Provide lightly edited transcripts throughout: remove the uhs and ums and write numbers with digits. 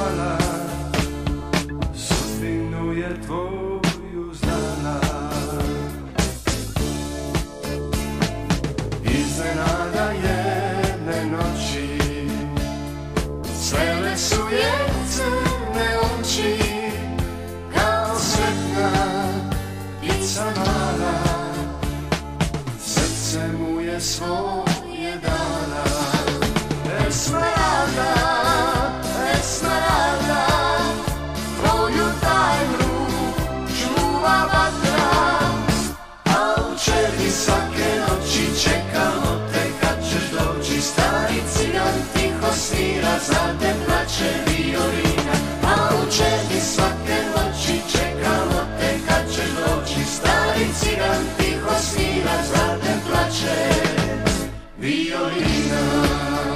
mala, sudbinu je tvoju znala. Iznenada jedne noći cvele su je crne oči, kao sretna ptica mala, srce mu je svoje dala. Esmeralda, Esmeralda, tvoju tajnu čuva vatra, a u černi svake noći čekamo te kad ćeš doći. Stari cigan tiho svira, za te plače violina, a u černi svake noći čekamo te kad ćeš doći. Stari cigan tiho svira, za te plače violina.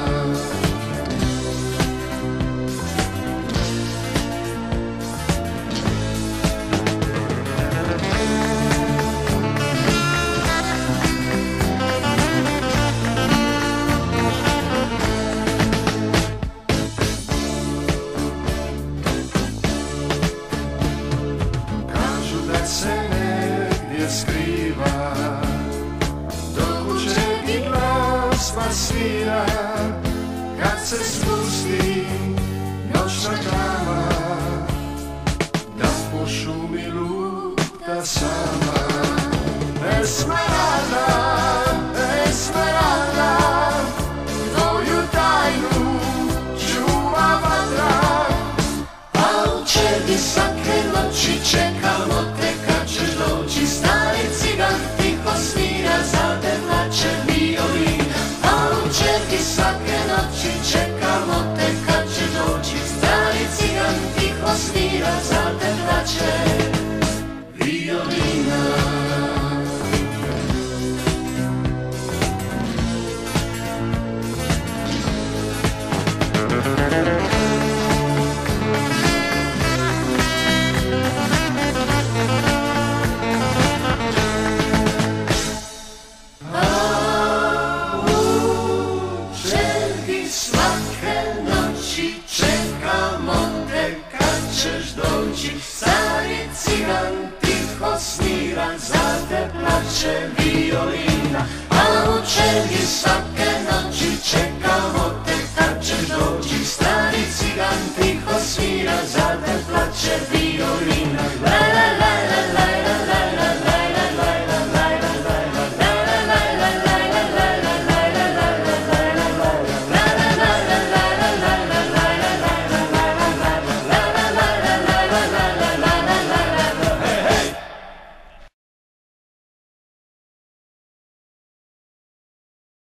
Se negdje skriva, dok u černi glasba svira, kad se spusti noćna tama, da po šumi luta sama. Esmeralda, Esmeralda, tvoju tajnu čuva vatra, a u černi svake noći čekamo te kad ćeš doći. Stari cigan tiho svira, za te plače violina, a u černi svake noći čekamo te kad ćeš doći. Stari cigan tiho svira, za te plače violina. Stari cigan tiho svira, za te plače violina, a u černi svake